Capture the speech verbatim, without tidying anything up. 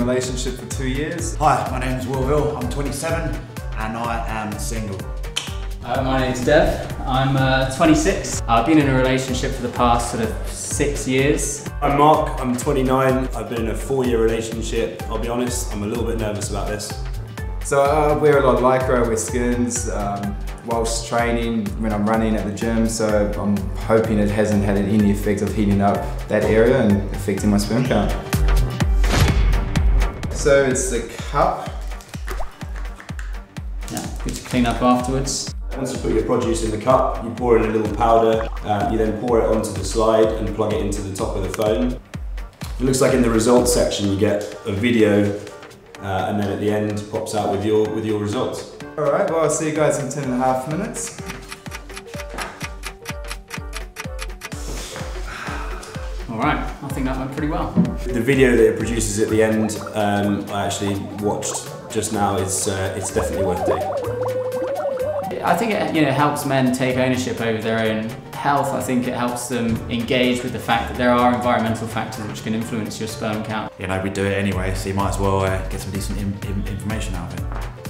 relationship for two years. Hi, my name is Will. I'm twenty-seven and I am single. Uh, my name's Dev. I'm uh, twenty-six. I've been in a relationship for the past sort of six years. I'm Mark, I'm twenty-nine. I've been in a four-year relationship. I'll be honest, I'm a little bit nervous about this. So I wear a lot of lycra with skins um, whilst training when I'm running at the gym, so I'm hoping it hasn't had any effect of heating up that area and affecting my sperm count. So it's the cup. Yeah, good to clean up afterwards. Once you put your produce in the cup, you pour in a little powder, uh, you then pour it onto the slide and plug it into the top of the phone. It looks like in the results section you get a video uh, and then at the end pops out with your, with your results. Alright, well I'll see you guys in ten and a half minutes. Alright, I think that went pretty well. The video that it produces at the end, um, I actually watched just now, it's, uh, it's definitely worth it. I think it you know, helps men take ownership over their own health. I think it helps them engage with the fact that there are environmental factors which can influence your sperm count. You know, we do it anyway, so you might as well uh, get some decent in in information out of it.